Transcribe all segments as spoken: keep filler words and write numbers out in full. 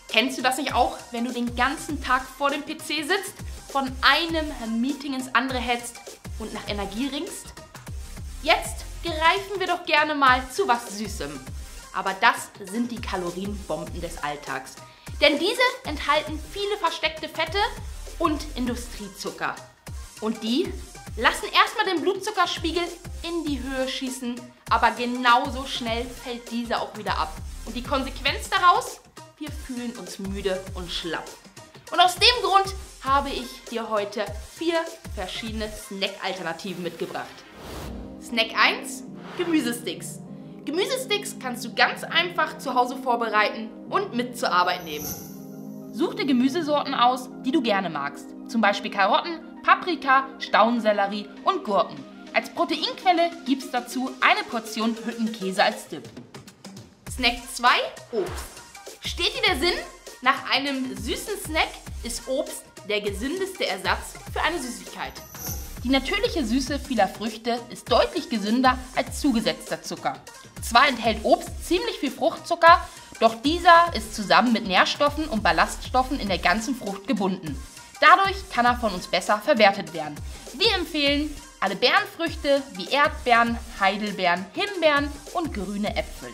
Kennst du das nicht auch, wenn du den ganzen Tag vor dem P C sitzt, von einem Meeting ins andere hetzt und nach Energie ringst? Jetzt greifen wir doch gerne mal zu was Süßem. Aber das sind die Kalorienbomben des Alltags. Denn diese enthalten viele versteckte Fette und Industriezucker. Und die lassen erstmal den Blutzuckerspiegel in die Höhe schießen, aber genauso schnell fällt dieser auch wieder ab. Und die Konsequenz daraus? Wir fühlen uns müde und schlapp. Und aus dem Grund habe ich dir heute vier verschiedene Snack-Alternativen mitgebracht. Snack eins: Gemüsesticks. Gemüsesticks kannst du ganz einfach zu Hause vorbereiten und mit zur Arbeit nehmen. Such dir Gemüsesorten aus, die du gerne magst. Zum Beispiel Karotten, Paprika, Staudensellerie und Gurken. Als Proteinquelle gibt es dazu eine Portion Hüttenkäse als Dip. Snack zwei: Obst. Steht dir der Sinn? Nach einem süßen Snack ist Obst der gesündeste Ersatz für eine Süßigkeit. Die natürliche Süße vieler Früchte ist deutlich gesünder als zugesetzter Zucker. Zwar enthält Obst ziemlich viel Fruchtzucker, doch dieser ist zusammen mit Nährstoffen und Ballaststoffen in der ganzen Frucht gebunden. Dadurch kann er von uns besser verwertet werden. Wir empfehlen alle Beerenfrüchte wie Erdbeeren, Heidelbeeren, Himbeeren und grüne Äpfel.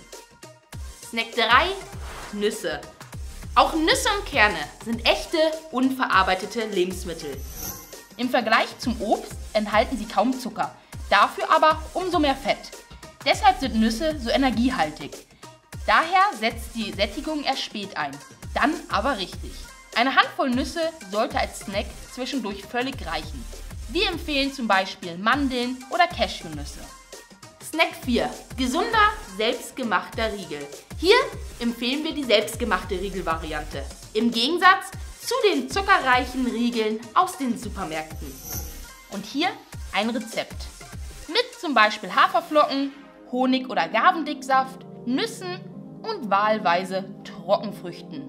Snack drei: Nüsse. Auch Nüsse und Kerne sind echte, unverarbeitete Lebensmittel. Im Vergleich zum Obst enthalten sie kaum Zucker, dafür aber umso mehr Fett. Deshalb sind Nüsse so energiehaltig. Daher setzt die Sättigung erst spät ein, dann aber richtig. Eine Handvoll Nüsse sollte als Snack zwischendurch völlig reichen. Wir empfehlen zum Beispiel Mandeln oder Cashewnüsse. Snack vier: Gesunder, selbstgemachter Riegel. Hier empfehlen wir die selbstgemachte Riegelvariante. Im Gegensatz zu den zuckerreichen Riegeln aus den Supermärkten. Und hier ein Rezept. Mit zum Beispiel Haferflocken, Honig oder Agavendicksaft, Nüssen und wahlweise Trockenfrüchten.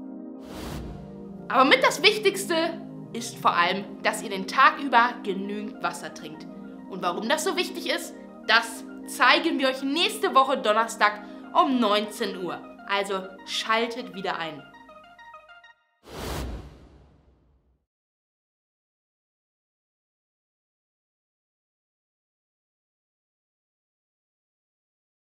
Aber mit das Wichtigste ist vor allem, dass ihr den Tag über genügend Wasser trinkt. Und warum das so wichtig ist, das zeigen wir euch nächste Woche Donnerstag um neunzehn Uhr. Also schaltet wieder ein.